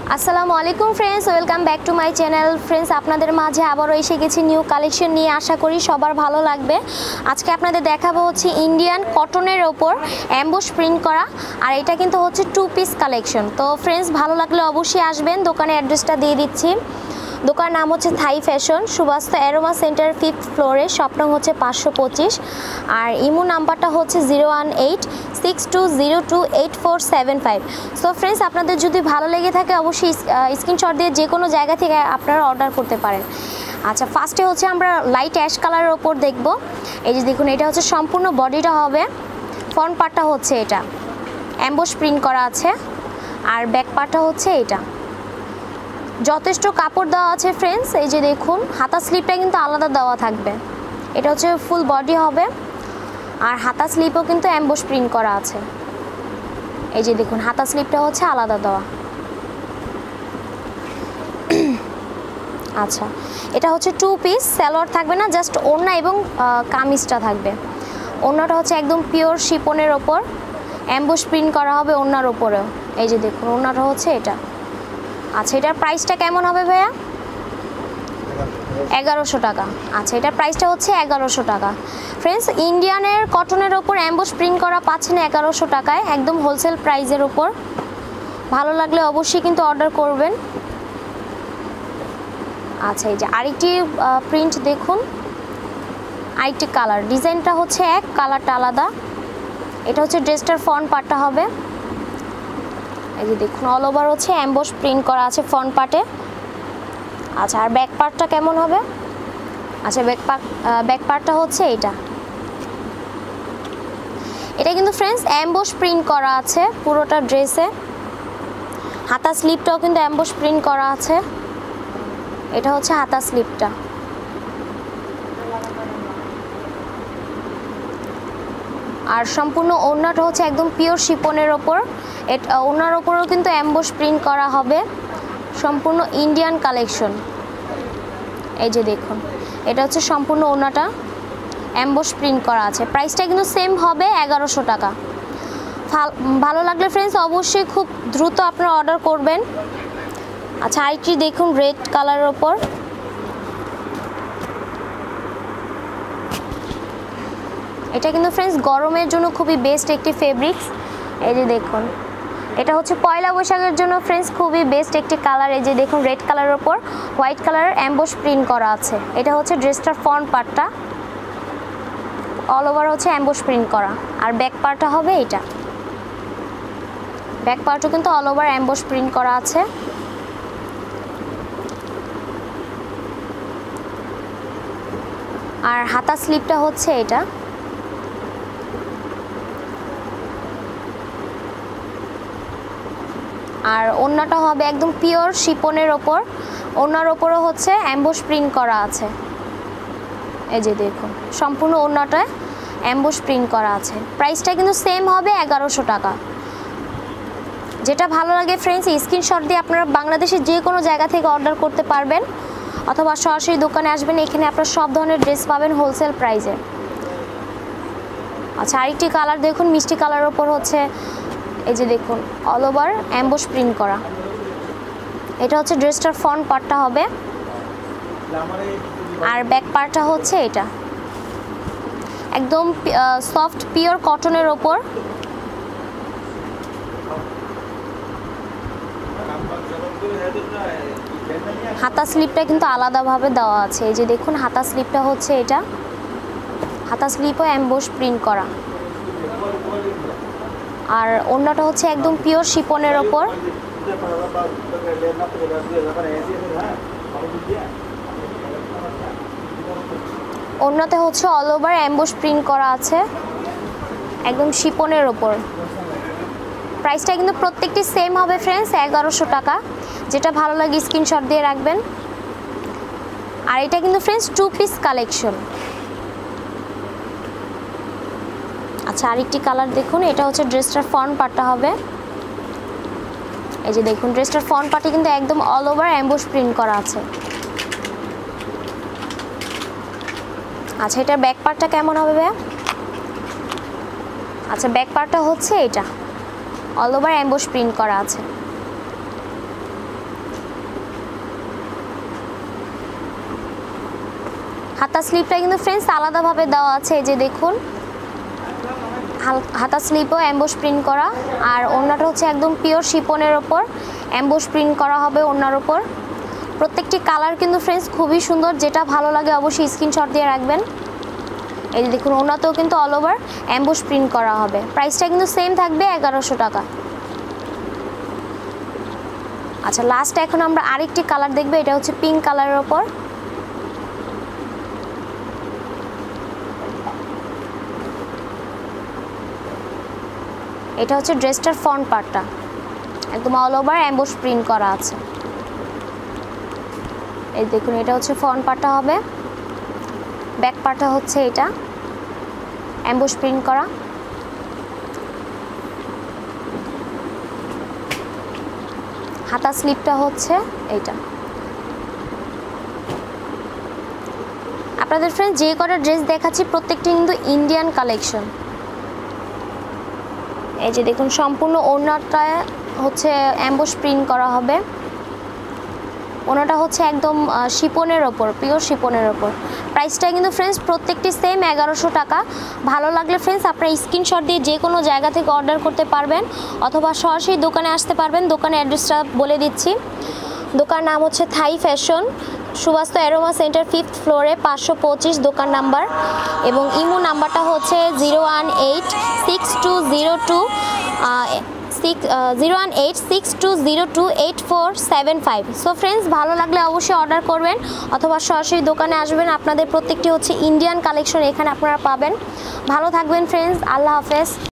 আসসালামু আলাইকুম friends, welcome back to my channel. Friends, আপনাদের মাঝে আবারও এসে গেছি নিউ কালেকশন নিয়ে। আশা করি সবার ভালো লাগবে। আজকে আপনাদের দেখাবো হচ্ছে ইন্ডিয়ান কটনের ওপর অ্যাম্বুশ প্রিন্ট করা, আর এটা কিন্তু হচ্ছে 2 পিস কালেকশন। তো ফ্রেন্ডস, ভালো লাগলে অবশ্যই আসবেন। দোকানের অ্যাড্রেসটা দিয়ে দিচ্ছি। দোকানের নাম হচ্ছে Thai fashion, Subastu Aroma Centre 5th ফ্লোরে, শপ নং হচ্ছে 525, আর ইমো নাম্বারটা হচ্ছে 01862028475। সো ফ্রেন্ডস, আপনাদের যদি ভালো লেগে থাকে অবশ্যই স্ক্রিনশট দিয়ে যে কোনো জায়গা থেকে আপনারা অর্ডার করতে পারেন। আচ্ছা, ফার্স্টে হচ্ছে আমরা লাইট অ্যাশ কালারের ওপর দেখব। এই যে দেখুন, এটা হচ্ছে সম্পূর্ণ বডিটা হবে, ফ্রন্ট পার্টটা হচ্ছে এটা অ্যাম্বুশ প্রিন্ট করা আছে, আর ব্যাক পার্টটা হচ্ছে এটা। যথেষ্ট কাপড় দেওয়া আছে ফ্রেন্ডস। এই যে দেখুন, হাতা স্লিপটা কিন্তু আলাদা দেওয়া থাকবে। এটা হচ্ছে ফুল বডি হবে, আর হাতা স্লিপও কিন্তু অ্যাম্বুশ প্রিন্ট করা আছে। এই যে দেখুন, হাতা স্লিপটা হচ্ছে আলাদা দেওয়া। আচ্ছা, এটা হচ্ছে 2 পিস, সালোয়ার থাকবে না, জাস্ট ওড়না এবং কামিজটা থাকবে। ওড়নাটা হচ্ছে একদম পিওর শিপনের ওপর অ্যাম্বুশ প্রিন্ট করা হবে ওড়নার ওপরেও। এই যে দেখুন, ওড়নাটা হচ্ছে এটা। আচ্ছা, এটার প্রাইসটা কেমন হবে ভাইয়া? 1100 টাকা। আচ্ছা, এটার প্রাইসটা হচ্ছে 1100 টাকা। ফ্রেন্ডস, ইন্ডিয়ানের কটনের ওপর অ্যাম্বুশ প্রিন্ট করা পাচ্ছেন 1100 টাকায়, একদম হোলসেল প্রাইসের ওপর। ভালো লাগলে অবশ্যই কিন্তু অর্ডার করবেন। আচ্ছা, এই যে আরেকটি প্রিন্ট দেখুন, আরেকটি কালার, ডিজাইনটা হচ্ছে এক, কালারটা আলাদা। এটা হচ্ছে ড্রেসটার ফ্রন্ট পার্টটা হবে। এই যে দেখুন, অল ওভার হচ্ছে অ্যাম্বুশ প্রিন্ট করা আছে ফ্রন্ট পার্টে। আচ্ছা, আর ব্যাক পার্টটা কেমন হবে? আচ্ছা, ব্যাক পার্টটা হচ্ছে এটা। এটা কিন্তু ফ্রেন্ডস অ্যাম্বুশ প্রিন্ট করা আছে পুরোটা ড্রেসে। হাতা স্লিপটাও কিন্তু অ্যাম্বুশ প্রিন্ট করা আছে। এটা হচ্ছে হাতা স্লিপটা। আর সম্পূর্ণ ওড়নাটা হচ্ছে একদম পিওর শিপনের ওপর। ওড়নার ওপরেও কিন্তু অ্যাম্বুশ প্রিন্ট করা হবে, সম্পূর্ণ ইন্ডিয়ান কালেকশন। এই যে দেখুন, এটা হচ্ছে সম্পূর্ণ ওড়নাটা অ্যাম্বুশ প্রিন্ট করা আছে। প্রাইসটা কিন্তু সেম হবে 1100 টাকা। ভালো লাগলে ফ্রেন্ডস অবশ্যই খুব দ্রুত আপনারা অর্ডার করবেন। আচ্ছা, আরেকটি দেখুন রেড কালারের ওপর। এটা কিন্তু ফ্রেন্ডস গরমের জন্য খুবই বেস্ট একটি ফেব্রিক্স। এই যে দেখুন, এটা হচ্ছে পয়লা বৈশাখের জন্য ফ্রেন্ডস খুবই বেস্ট একটি কালার। এই যে দেখুন, রেড কালারের ওপর হোয়াইট কালারের অ্যাম্বুশ প্রিন্ট করা আছে। এটা হচ্ছে ড্রেসটার ফ্রন্ট পার্টটা, অল ওভার হচ্ছে অ্যাম্বুশ প্রিন্ট করা, আর ব্যাক পার্টটা হবে এটা। ব্যাক পার্টও কিন্তু অল ওভার অ্যাম্বুশ প্রিন্ট করা আছে। আর হাতা স্লিপটা হচ্ছে এটা। আর ওড়নাটা হবে একদম পিওর শিপনের ওপর। ওড়নার ওপরও হচ্ছে অ্যাম্বুশ প্রিন্ট করা আছে। এই যে দেখুন, সম্পূর্ণ ওড়নাটায় অ্যাম্বুশ প্রিন্ট করা আছে। প্রাইসটা কিন্তু সেম হবে 1100 টাকা। যেটা ভালো লাগে ফ্রেন্ডস স্ক্রিনশট দিয়ে আপনারা বাংলাদেশের যে কোনো জায়গা থেকে অর্ডার করতে পারবেন, অথবা সরাসরি দোকানে আসবেন। এখানে আপনারা সব ধরনের ড্রেস পাবেন হোলসেল প্রাইসে। আচ্ছা, আরেকটি কালার দেখুন, মিষ্টি কালারের ওপর হচ্ছে এই যে দেখুন অল ওভার অ্যাম্বুশ প্রিন্ট করা। এটা হচ্ছে ড্রেসটার ফ্রন্ট পার্টটা হবে, আর ব্যাক পার্টটা হচ্ছে এটা। একদম সফট পিওর কটনের ওপর। হাতা স্লিপটা কিন্তু আলাদাভাবে দেওয়া আছে। এই যে দেখুন, হাতা স্লিপটা হচ্ছে এটা। হাতা স্লিপও অ্যাম্বুশ প্রিন্ট করা, আর ওড়নাটা হচ্ছে একদম পিওর শিপনের ওপর। ওড়নাতে হচ্ছে অল ওভার অ্যাম্বুশ প্রিন্ট করা আছে, একদম শিপনের ওপর। প্রাইসটা কিন্তু প্রত্যেকটি সেম হবে ফ্রেন্ডস 1100 টাকা। যেটা ভালো লাগে স্ক্রিনশট দিয়ে রাখবেন। আর এটা কিন্তু ফ্রেন্ডস 2 পিস কালেকশন। আচ্ছা, আরেকটি কালার দেখুন, এটা হচ্ছে ড্রেসটার ফ্রন্ট পার্টটা হবে। এই যে দেখুন, ড্রেসটার ফ্রন্ট পার্টে কিন্তু একদম অল ওভার অ্যাম্বুশ প্রিন্ট করা আছে। আচ্ছা, এটার ব্যাক পার্টটা কেমন হবে ভাইয়া? আচ্ছা, ব্যাক পার্টটা হচ্ছে এটা, অল ওভার অ্যাম্বুশ প্রিন্ট করা আছে। হাতা স্লিপটা কিন্তু ফ্রেন্ডস আলাদাভাবে দেওয়া আছে, এই যে দেখুন হাতা স্লিপও অ্যাম্বোস প্রিন্ট করা। আর ওড়নাটা হচ্ছে একদম পিওর শিপনের ওপর অ্যাম্বোস প্রিন্ট করা হবে ওড়নার ওপর। প্রত্যেকটি কালার কিন্তু ফ্রেন্ডস খুবই সুন্দর, যেটা ভালো লাগে অবশ্যই স্ক্রিনশট দিয়ে রাখবেন। এই যে দেখুন ওড়নাতেও কিন্তু অল ওভার অ্যাম্বোস প্রিন্ট করা হবে। প্রাইসটা কিন্তু সেম থাকবে 1100 টাকা। আচ্ছা লাস্ট এখন আমরা আরেকটি কালার দেখব, এটা হচ্ছে পিঙ্ক কালারের ওপর। এটা হচ্ছে ড্রেসটার ফ্রন্ট পার্টটা, একদম অল ওভার অ্যাম্বোস প্রিন্ট করা আছে। এই দেখুন এটা হচ্ছে ফ্রন্ট পার্টটা হবে, ব্যাক পার্টটা হচ্ছে এটা অ্যাম্বোস প্রিন্ট করা। হাতা স্লিপটা হচ্ছে এইটা। আপনাদের ফ্রেন্ডস যে কটা ড্রেস দেখাচ্ছি প্রত্যেকটি কিন্তু ইন্ডিয়ান কালেকশন। এই যে দেখুন সম্পূর্ণ ওড়নাটা হচ্ছে অ্যাম্বোস প্রিন্ট করা হবে। ওড়নাটা হচ্ছে একদম শিপনের ওপর, পিওর শিপনের ওপর। প্রাইসটা কিন্তু ফ্রেন্ডস প্রত্যেকটি সেম 1100 টাকা। ভালো লাগলে ফ্রেন্ডস আপনারা স্ক্রিনশট দিয়ে যে কোনো জায়গা থেকে অর্ডার করতে পারবেন, অথবা সরাসরি দোকানে আসতে পারবেন। দোকানের অ্যাড্রেসটা বলে দিচ্ছি। দোকান নাম হচ্ছে Thai fashion, Subastu Aroma Centre 5th ফ্লোরে 525 দোকান নাম্বার, এবং ইমো নাম্বারটা হচ্ছে 01862028475। সো ফ্রেন্ডস ভালো লাগলে অবশ্যই অর্ডার করবেন, অথবা সরাসরি দোকানে আসবেন। আপনাদের প্রত্যেকটি হচ্ছে ইন্ডিয়ান কালেকশন এখানে আপনারা পাবেন। ভালো থাকবেন ফ্রেন্ডস, আল্লাহ হাফেজ।